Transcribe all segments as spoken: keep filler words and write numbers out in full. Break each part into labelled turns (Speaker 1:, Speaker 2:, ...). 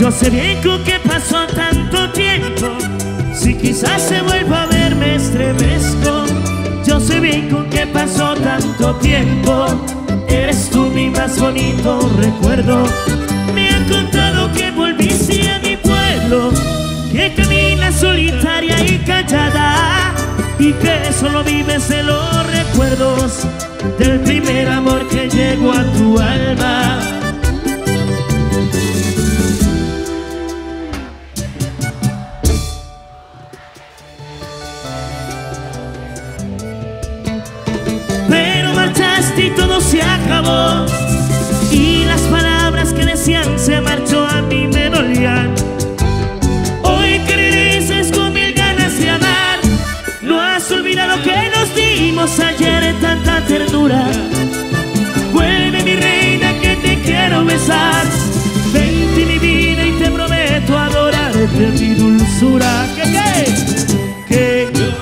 Speaker 1: Yo sé bien con qué pasó tanto tiempo. Si quizás se vuelva a ver me estremezco. Yo sé bien con qué pasó tanto tiempo. Eres tú mi más bonito recuerdo. Me han contado que volviste a mi pueblo, que caminas solitaria y callada, y que solo vives de los recuerdos del primer amor que llegó a tu alma. Pero marchaste y todo se acabó, y las palabras que decían se marchó a mí me dolían. Hoy que regresas con mil ganas de amar, no has olvidado que nos dimos ayer tanta ternura. Vuelve mi reina que te quiero besar. Vente mi vida y te prometo adorarte mi dulzura. ¿Qué qué? Que yo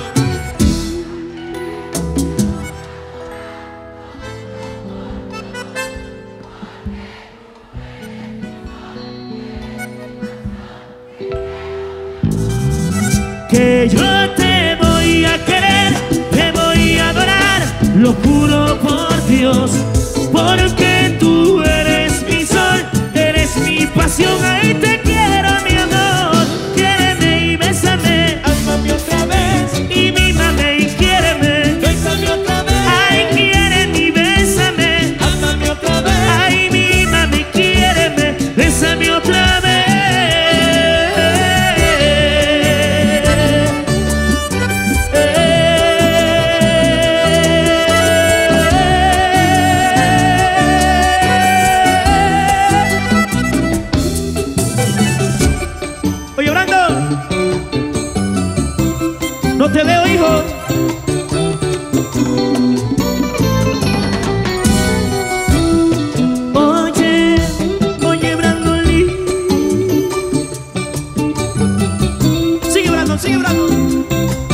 Speaker 1: que yo te voy a querer, te voy a adorar, lo juro por Dios, porque tú eres mi sol, eres mi pasión, ahí te quiero mi amor. Quiéreme y bésame, ámame otra vez, y mímame y quiéreme, bésame otra vez. Ay, quiéreme y bésame, ámame otra vez. Ay, mímame y quiéreme, bésame otra vez. No te veo, hijo. Oye, oye, Brandolí. Sigue, Brandon, sigue, Brandon.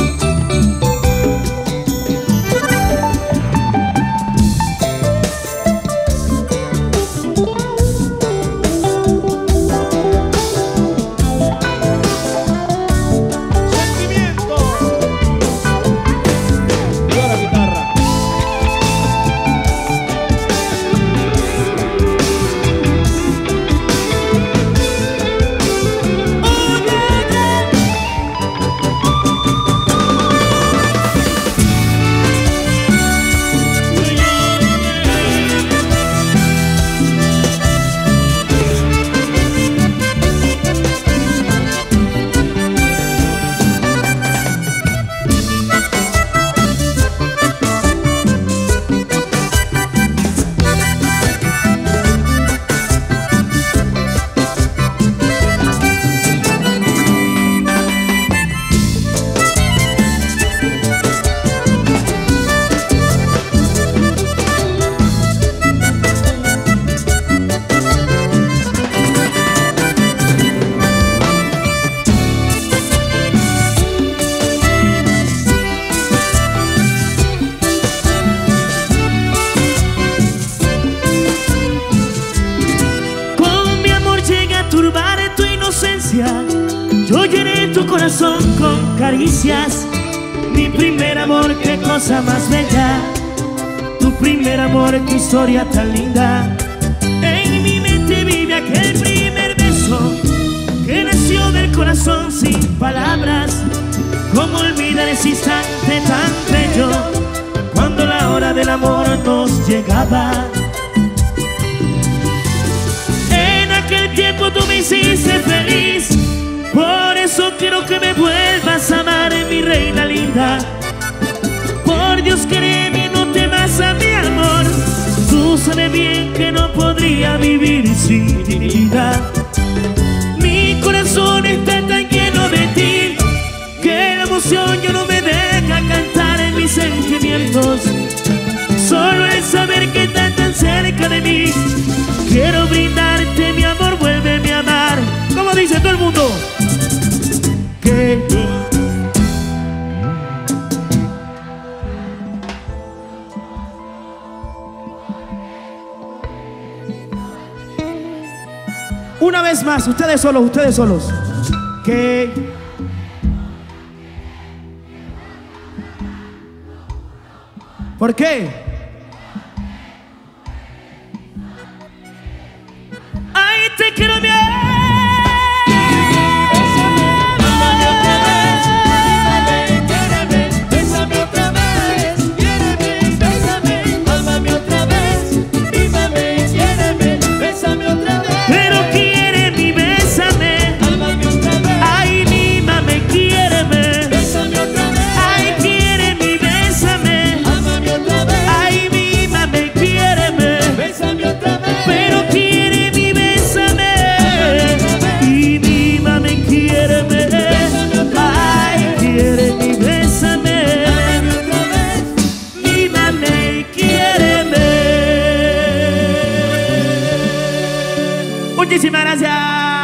Speaker 1: Yo llené tu corazón con caricias. Mi primer amor, qué cosa más bella. Tu primer amor, qué historia tan linda. En mi mente vive aquel primer beso que nació del corazón sin palabras. ¿Cómo olvidar ese instante tan bello cuando la hora del amor nos llegaba? En aquel tiempo tú me hiciste feliz, por eso quiero que me vuelvas a amar, mi reina linda. Por Dios, créeme, no temas a mi amor. Tú sabes bien que no podría vivir sin ti, vida. Mi corazón está tan lleno de ti que la emoción yo no me deja cantar en mis sentimientos. Solo el saber que estás tan cerca de mí, quiero brindarte mi amor, vuélveme a amar. Como dice todo el mundo, que Una vez más, ustedes solos, ustedes solos. Que ¿por qué? Ay, te quiero bien. Muchísimas gracias.